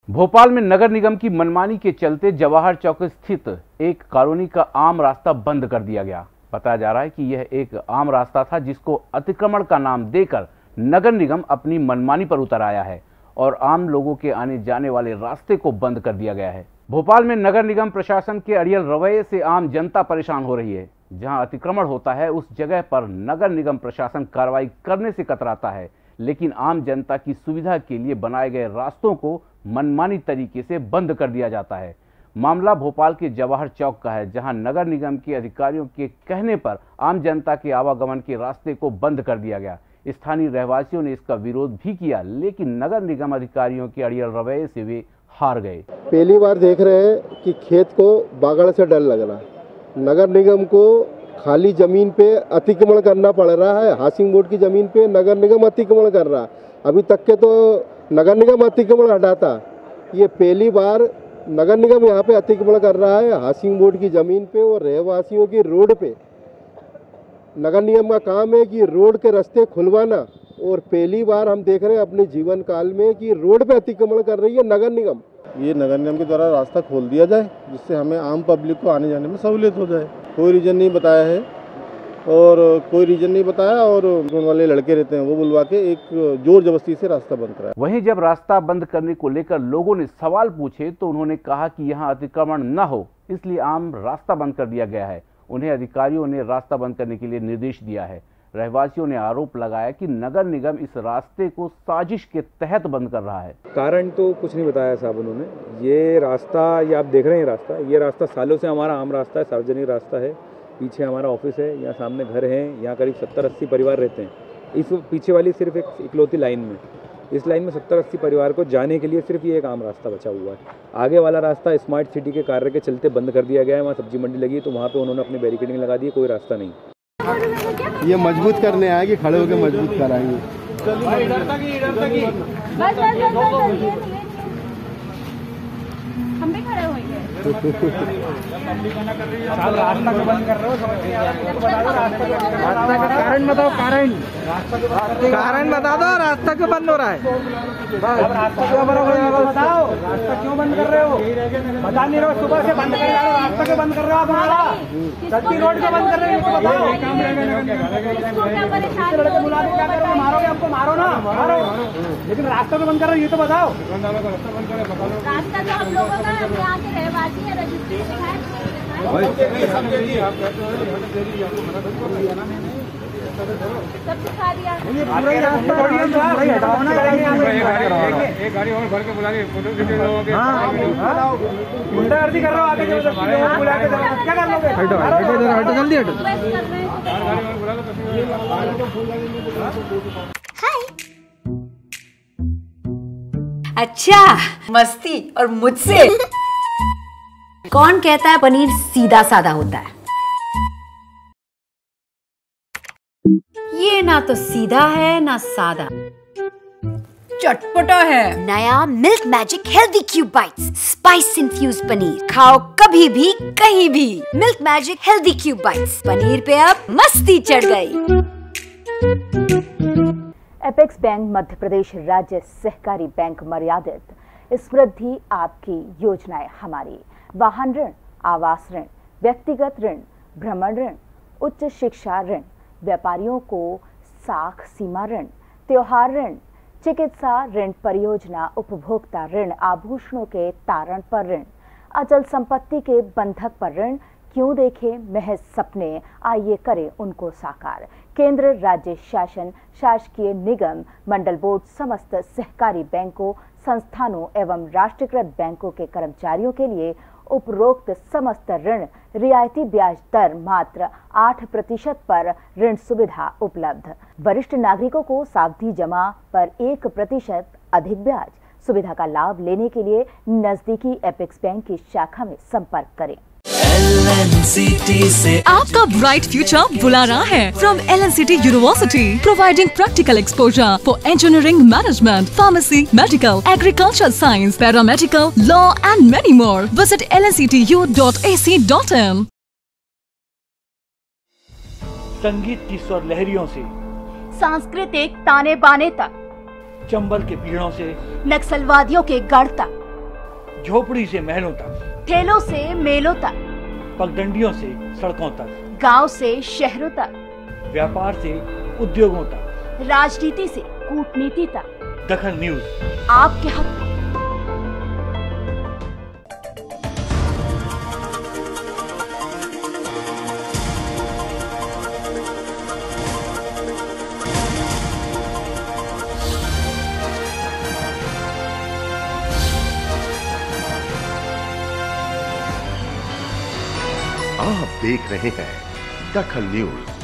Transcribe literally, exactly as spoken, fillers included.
भोपाल में नगर निगम की मनमानी के चलते जवाहर चौक स्थित एक कॉलोनी का आम रास्ता बंद कर दिया गया। बताया जा रहा है कि यह एक आम रास्ता था जिसको अतिक्रमण का नाम देकर नगर निगम अपनी मनमानी पर उतर आया है और आम लोगों के आने जाने वाले रास्ते को बंद कर दिया गया है। भोपाल में नगर निगम प्रशासन के अड़ियल रवैये से आम जनता परेशान हो रही है। जहां अतिक्रमण होता है उस जगह पर नगर निगम प्रशासन कार्रवाई करने से कतराता है, लेकिन आम जनता की सुविधा के लिए बनाए गए रास्तों को मनमानी तरीके से बंद कर दिया जाता है। मामला भोपाल के जवाहर चौक का है, जहां नगर निगम के अधिकारियों के कहने पर आम जनता के आवागमन के रास्ते को बंद कर दिया गया। स्थानीय रहवासियों ने इसका विरोध भी किया, लेकिन नगर निगम अधिकारियों के अड़ियल रवैये से वे हार गए। पहली बार देख रहे हैं कि खेत को बागड़ से डर लग रहा है। नगर निगम को खाली जमीन पे अतिक्रमण करना पड़ रहा है। हाउसिंग बोर्ड की जमीन पे नगर निगम अतिक्रमण कर रहा है। अभी तक के तो नगर निगम अतिक्रमण हटाता, ये पहली बार नगर निगम यहाँ पे अतिक्रमण कर रहा है हाउसिंग बोर्ड की जमीन पे और रहवासियों की रोड पे। नगर निगम का काम है कि रोड के रास्ते खुलवाना, और पहली बार हम देख रहे हैं अपने जीवन काल में कि रोड पे अतिक्रमण कर रही है नगर निगम। ये नगर निगम के द्वारा रास्ता खोल दिया जाए, जिससे हमें आम पब्लिक को आने जाने में सहूलियत हो जाए। कोई रीज़न नहीं बताया है और कोई रीज़न नहीं बताया और उन वाले लड़के रहते हैं वो बुलवा के एक जोर जबरदस्ती से रास्ता बंद कराया। वहीं जब रास्ता बंद करने को लेकर लोगों ने सवाल पूछे तो उन्होंने कहा कि यहां अतिक्रमण न हो, इसलिए आम रास्ता बंद कर दिया गया है। उन्हें अधिकारियों ने रास्ता बंद करने के लिए निर्देश दिया है। रहवासियों ने आरोप लगाया कि नगर निगम इस रास्ते को साजिश के तहत बंद कर रहा है। कारण तो कुछ नहीं बताया साहब उन्होंने। ये रास्ता, ये आप देख रहे हैं रास्ता, ये रास्ता सालों से हमारा आम रास्ता है, सार्वजनिक रास्ता है। पीछे हमारा ऑफिस है, यहाँ सामने घर हैं, यहाँ करीब सत्तर अस्सी परिवार रहते हैं। इस पीछे वाली सिर्फ एक इकलौती लाइन में, इस लाइन में सत्तर अस्सी परिवार को जाने के लिए सिर्फ ये एक आम रास्ता बचा हुआ है। आगे वाला रास्ता स्मार्ट सिटी के कार्य के चलते बंद कर दिया गया है। वहाँ सब्जी मंडी लगी है तो वहाँ पे उन्होंने अपनी बैरिकेडिंग लगा दी है, कोई रास्ता नहीं। ये मजबूत करने आए कि खड़े होकर मजबूत कराएंगे। हम भी खड़े होंगे। रास्ता को बंद कर रहे हो, रास्ता का कारण बताओ। कारण कारण बता दो, रास्ता क्यों बंद हो रहा है? रास्ता क्यों बंद हो रहा है बताओ। रास्ता क्यों बंद कर रहे हो? बता नहीं रहे हो, सुबह से बंद कर रहे हो। रास्ता क्यों बंद कर रहे हो आप? हमारा सच्ची रोड क्यों बंद कर रहे हो बताओ। लड़के बुला के क्या करोगे? मारोगे हमको? मारो ना, मारो, लेकिन रास्ता क्यों बंद कर रहे हो ये तो बताओ। रास्ता तो हम लोगों का, यहाँ के रहवासी है, रजिस्ट्री है। सब सिखा दिया। ये पूरा ही रास्ता हटाओ ना, एक गाड़ी और भर के बुला के फोटो खींचे लोगे। गुंडागर्दी कर रहे हो, आगे जो बुला के क्या कर लोगे? हटो हटो जरा, हटो जल्दी हटो। अच्छा, मस्ती और मुझसे कौन कहता है पनीर सीधा साधा होता है? ये ना तो सीधा है ना सादा, चटपटा है। नया milk magic healthy cube bites, spice infuse paneer. खाओ कभी भी कहीं भी। Milk magic healthy cube bites, paneer पे अब मस्ती चढ़ गई। एपेक्स बैंक मध्य प्रदेश राज्य सहकारी बैंक मर्यादित समृद्धि आपकी योजनाएं हमारी। वाहन ऋण, आवास ऋण, व्यक्तिगत ऋण, भ्रमण ऋण, उच्च शिक्षा ऋण, व्यापारियों को साख सीमा ऋण, त्योहार ऋण, चिकित्सा ऋण, परियोजना उपभोक्ता ऋण, आभूषणों के तारण पर ऋण, अचल संपत्ति के बंधक पर ऋण। क्यों देखें महज सपने, आइए करें उनको साकार। केंद्र, राज्य शासन, शासकीय निगम, मंडल बोर्ड, समस्त सहकारी बैंकों, संस्थानों एवं राष्ट्रीयकृत बैंकों के कर्मचारियों के लिए उपरोक्त समस्त ऋण रियायती ब्याज दर मात्र आठ प्रतिशत पर ऋण सुविधा उपलब्ध। वरिष्ठ नागरिकों को सावधि जमा पर एक प्रतिशत अधिक ब्याज। सुविधा का लाभ लेने के लिए नजदीकी एपेक्स बैंक की शाखा में संपर्क करें। एल एन सी टी से आपका ब्राइट फ्यूचर बुला रहा है। From L N C T university, providing practical exposure for engineering, management, pharmacy, medical, agriculture science, paramedical, law and many more. Visit L N C T U dot A C dot in. संगीत की स्वर लहरियों से सांस्कृतिक ताने बाने तक, चंबल के पीड़ों से नक्सलवादियों के गढ़ तक, झोपड़ी से महलों तक, ठेलों से मेलों तक, पगडंडियों से सड़कों तक, गांव से शहरों तक, व्यापार से उद्योगों तक, राजनीति से कूटनीति तक, दखन न्यूज आपके हक में। आप देख रहे हैं दखन न्यूज।